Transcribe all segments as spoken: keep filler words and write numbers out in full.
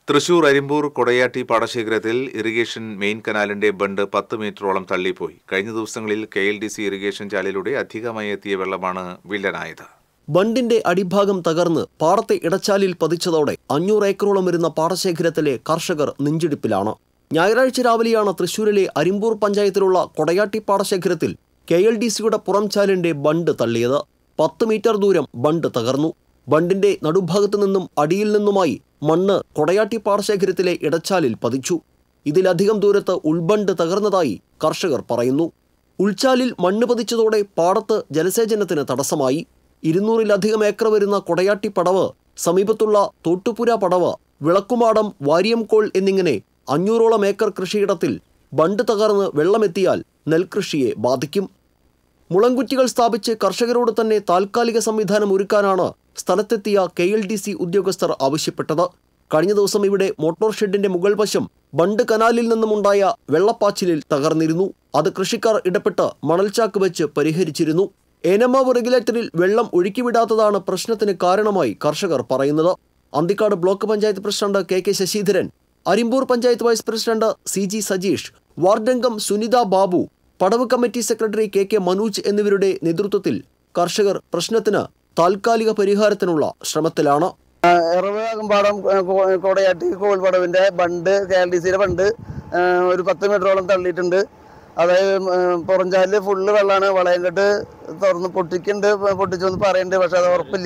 തൃശൂർ അരിമ്പൂർ കൊടയാട്ടി പാടശേഖരത്തിൽ irrigation main കനാലിന്റെ bund പത്ത് മീറ്ററോളം തള്ളിപ്പോയി. കഴിഞ്ഞ ദിവസങ്ങളിൽ K L D C irrigation ചാലിലൂടെ അധികമായി എത്തിയ വെള്ളമാണ് വില്ലനായത്. ബണ്ടിന്റെ അടിഭാഗം തകർന്ന് പാടത്തെ ഇടച്ചാലിൽ പതിച്ചതോടെ അഞ്ഞൂറ് ഏക്കറോളം വരുന്ന പാടശേഖരത്തിലെ കർഷകർ നെഞ്ചിടിപ്പിലാണ്. ഞായറാഴ്ച രാവിലെയാണ് തൃശൂരിലെ അരിമ്പൂർ പഞ്ചായത്തിലുള്ള കൊടയാട്ടി പാടശേഖരത്തിൽ കെ എൽ ഡി സിയുടെ പുറംചാലിന്റെ ബണ്ട് തള്ളിയത്. പത്ത് മീറ്റർ ദൂരം ബണ്ട് തകർന്നു. ബണ്ടിന്റെ നടുഭാഗത്തു നിന്നും അടിയിൽ നിന്നുമായി മണ്ണ് കൊടയാട്ടി പാടശേഖരത്തിലെ ഇടച്ചാലിൽ പതിച്ചു. ഇതിലധികം ദൂരത്ത് ഉൾബണ്ട് തകർന്നതായി കർഷകർ പറയുന്നു. ഉൾച്ചാലിൽ മണ്ണ് പതിച്ചതോടെ പാടത്ത് ജലസേചനത്തിന് തടസ്സമായി. ഇരുന്നൂറിലധികം ഏക്കർ വരുന്ന കൊടയാട്ടി പടവ്, സമീപത്തുള്ള തോട്ടുപുര പടവ്, വിളക്കുമാടം, വാരിയംകോൾ എന്നിങ്ങനെ അഞ്ഞൂറോളം ഏക്കർ കൃഷിയിടത്തിൽ ബണ്ട് തകർന്ന് വെള്ളമെത്തിയാൽ നെൽകൃഷിയെ ബാധിക്കും. മുളങ്കുറ്റികൾ സ്ഥാപിച്ച് കർഷകരോട് തന്നെ താൽക്കാലിക സംവിധാനം ഒരുക്കാനാണ് സ്ഥലത്തെത്തിയ കെ എൽ ഡി സി ഉദ്യോഗസ്ഥർ ആവശ്യപ്പെട്ടത്. കഴിഞ്ഞ ദിവസം ഇവിടെ മോട്ടോർ ഷെഡിന്റെ മുകൾ വശം ബണ്ട് കനാലിൽ നിന്നുമുണ്ടായ വെള്ളപ്പാച്ചിലിൽ തകർന്നിരുന്നു. അത് കൃഷിക്കാർ ഇടപെട്ട് മണൽച്ചാക്ക് വെച്ച് പരിഹരിച്ചിരുന്നു. ഏനമാവ് റെഗുലേറ്ററിൽ വെള്ളം ഒഴുക്കിവിടാത്തതാണ് പ്രശ്നത്തിന് കാരണമായി കർഷകർ പറയുന്നത്. Anthikkad block panchayat president K K Sasidharan, Arimpur panchayat vice president C G Sajeesh, വാർഡംഗം സുനിത ബാബു, പടവ് committee secretary K K Manoj എന്നിവരുടെ നേതൃത്വത്തിൽ കർഷകർ പ്രശ്നത്തിന് താൽക്കാലിക പരിഹാരത്തിനുള്ള ശ്രമത്തിലാണ്. എറവാകുംപാടം കൊടയാട്ടി കോൾപടവിന്റെ ബണ്ട് കെ എൽ ഡി സിയുടെ ബണ്ട് ഒരു പത്ത് മീറ്ററോളം തള്ളിയിട്ടുണ്ട്. അതായത് പുറംചാലില് ഫുള്ള് വെള്ളമാണ്. വളയംകെട്ട് തുറന്ന് പൊട്ടിക്കുന്നുണ്ട്, പൊട്ടിച്ചെന്ന് പറയുന്നുണ്ട്. പക്ഷെ അത് ഉറപ്പില്ല.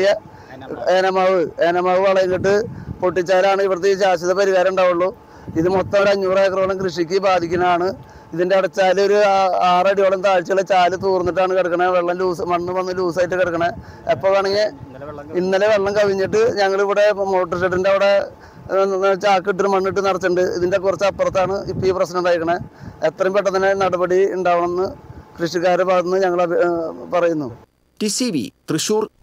ഏനമാവ് ഏനമാവ് വളയംകെട്ട് പൊട്ടിച്ചാലാണ് ഇവിടുത്തെ ഈ ശാശ്വത പരിഹാരം ഉണ്ടാവുള്ളൂ. ഇത് മൊത്തം ഒരു അഞ്ഞൂറ് ഏക്കറോളം കൃഷിക്ക് ബാധിക്കുന്നതാണ്. ഇതിന്റെ അടച്ചാല് ഒരു ആറടിയോളം താഴ്ചയുള്ള ചാല് തൂർന്നിട്ടാണ് കിടക്കണേ. വെള്ളം ലൂസ് മണ്ണ് വന്ന് ലൂസായിട്ട് കിടക്കണേ. എപ്പോൾ വേണമെങ്കിൽ ഇന്നലെ വെള്ളം കവിഞ്ഞിട്ട് ഞങ്ങൾ ഇവിടെ മോട്ടോർ ഷെഡിന്റെ അവിടെ ചാക്കിട്ട് മണ്ണിട്ട് നിറച്ചിട്ടുണ്ട്. ഇതിന്റെ കുറച്ച് അപ്പുറത്താണ് ഇപ്പം ഈ പ്രശ്നം ഉണ്ടായിരിക്കണേ. എത്രയും പെട്ടെന്ന് തന്നെ നടപടി ഉണ്ടാവണമെന്ന് കൃഷിക്കാരുടെ ഭാഗത്തുനിന്ന് ഞങ്ങൾ പറയുന്നു. T C V Thrissur.